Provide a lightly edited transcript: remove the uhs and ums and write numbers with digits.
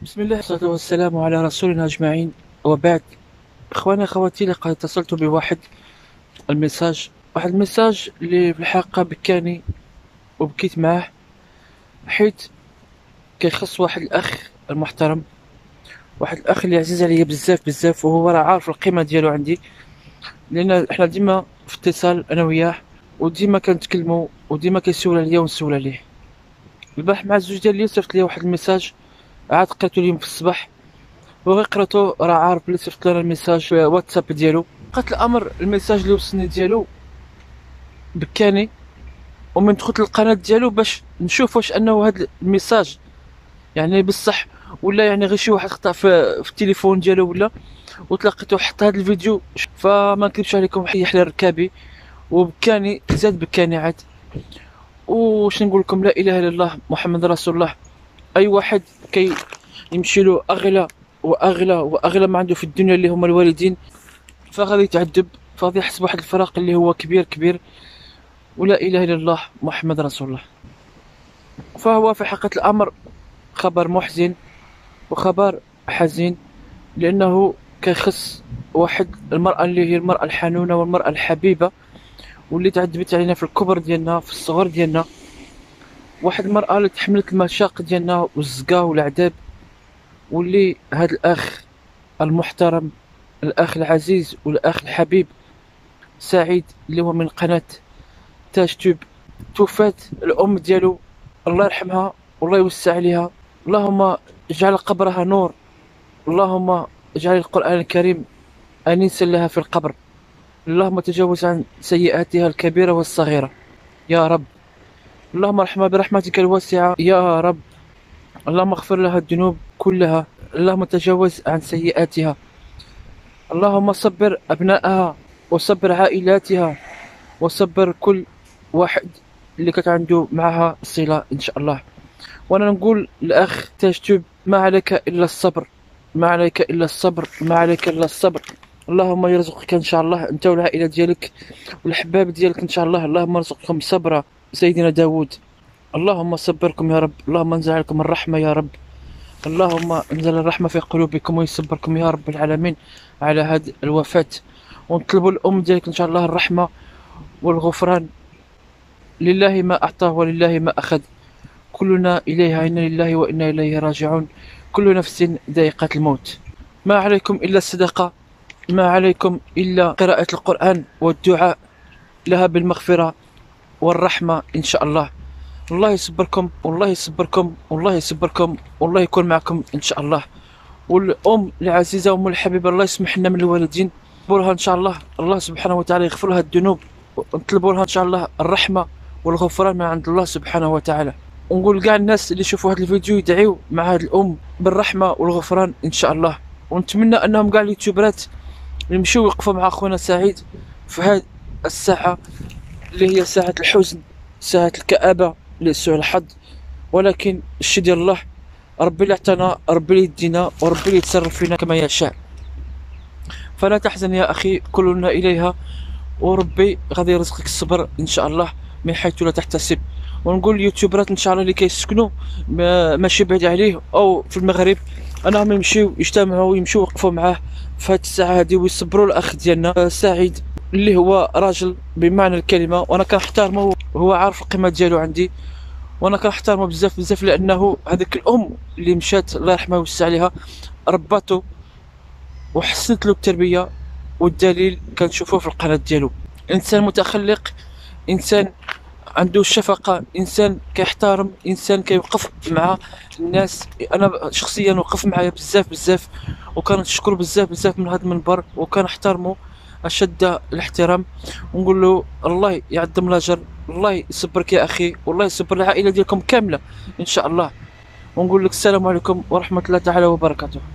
بسم الله والصلاة والسلام على رسولنا أجمعين، وبعد. إخواني أخواتي، لقد اتصلت بواحد واحد الميساج اللي في الحقيقة بكاني وبكيت معاه، حيت كيخص واحد الأخ المحترم، واحد الأخ اللي عزيز عليا بزاف بزاف، وهو راه عارف القيمة ديالو عندي، لأن حنا ديما في اتصال أنا وياه، وديما كنتكلمو وديما كيسول عليا ونسول عليه. البارح مع الزوج ديالي صيفط لي واحد الميساج، عاد قريتو اليوم في الصباح، وغير قراتو راه عارف بلي صيفط لنا الميساج في واتساب ديالو. بقات الامر الميساج اللي وصلني ديالو بكاني، ومن دخلت القناه ديالو باش نشوف واش انه هذا الميساج يعني بصح، ولا يعني غير شي واحد خطا في التليفون ديالو، ولا وتلقيته حط هذا الفيديو. فما نكذبش عليكم، يحلى ركابي وبكاني، زاد بكاني عاد. وش نقول لكم، لا اله الا الله محمد رسول الله. اي واحد يمشي له اغلى واغلى ما عنده في الدنيا اللي هما الوالدين، فغادي يتعذب، فغادي يحس بواحد الفراق اللي هو كبير كبير. ولا اله الا الله محمد رسول الله. فهو في حقيقة الامر خبر محزن وخبر حزين، لانه كيخص واحد المرأة اللي هي المرأة الحنونة والمرأة الحبيبة، واللي تعذبت علينا في الكبر ديالنا في الصغر ديالنا. واحد المرأة اللي تحملت المشاق ديالنا والزقا والعذاب، واللي هذا الاخ المحترم، الاخ العزيز والاخ الحبيب سعيد، اللي هو من قناة تاج توب، توفات الام ديالو، الله يرحمها والله يوسع عليها. اللهم اجعل قبرها نور، اللهم اجعل القرآن الكريم انيسا لها في القبر، اللهم تجاوز عن سيئاتها الكبيرة والصغيرة يا رب، اللهم ارحمها برحمتك الواسعة يا رب، اللهم اغفر لها الذنوب كلها، اللهم تجاوز عن سيئاتها، اللهم صبر أبنائها وصبر عائلاتها وصبر كل واحد اللي كانت عنده معها صلة إن شاء الله. وأنا نقول الأخ تاج توب، ما عليك إلا الصبر، ما عليك إلا الصبر، ما عليك إلا الصبر. اللهم يرزقك إن شاء الله أنت والعائلة ديالك والحباب ديالك إن شاء الله، اللهم ارزقكم صبرا سيدنا داود، اللهم صبركم يا رب، اللهم انزل عليكم الرحمة يا رب، اللهم انزل الرحمة في قلوبكم ويصبركم يا رب العالمين على هذه الوفاة. ونطلبوا الأم ديالك إن شاء الله الرحمة والغفران، لله ما أعطاه ولله ما أخذ، كلنا إليها إنا لله وإنا إليه راجعون، كل نفس ذائقة الموت. ما عليكم إلا الصدقة، ما عليكم إلا قراءة القرآن والدعاء لها بالمغفرة والرحمة إن شاء الله. الله يصبركم والله يصبركم والله يصبركم والله يكون معكم إن شاء الله. والأم العزيزة أم الحبيبة، الله يسمح لنا من الوالدين، نطلبوا لها إن شاء الله الله سبحانه وتعالى يغفر لها الذنوب، ونطلبوا لها إن شاء الله الرحمة والغفران من عند الله سبحانه وتعالى. ونقول كاع الناس اللي يشوفوا هذا الفيديو يدعيو مع هذه الأم بالرحمة والغفران إن شاء الله. ونتمنى أنهم كاع اليوتيوبرات يمشيو يوقفوا مع أخونا سعيد في هذه الساعة اللي هي ساعة الحزن، ساعة الكآبة لسوء الحظ، ولكن الشي ديال الله، ربي اللي عطانا، ربي اللي يدينا، وربي اللي يتصرف فينا كما يشاء. فلا تحزن يا أخي، كلنا إليها، وربي غادي يرزقك الصبر إن شاء الله من حيث لا تحتسب. ونقول اليوتيوبرات إن شاء الله اللي كيسكنوا ماشي بعيد عليه أو في المغرب، أنهم يمشيو يجتمعوا ويمشيو يوقفوا معاه في هذه الساعة هذه، ويصبروا الأخ ديالنا سعيد، اللي هو راجل بمعنى الكلمة، وأنا كنحترمه وهو عارف القيمة ديالو عندي، وانا كنحترمه بزاف بزاف، لانه هذيك الام اللي مشات الله يرحمها ويوسع عليها رباتو وحسنت له التربيه، والدليل كنشوفوه في القناه ديالو. انسان متخلق، انسان عنده الشفقه، انسان كيحترم، انسان كيوقف مع الناس. انا شخصيا وقف معايا بزاف بزاف، وكنشكر بزاف بزاف من هذا المنبر، وكنحترمه اشد الاحترام. ونقول له الله يعظم الاجر، الله يصبرك يا اخي، والله يصبر العائله ديالكم كامله ان شاء الله. ونقول لك السلام عليكم ورحمه الله تعالى وبركاته.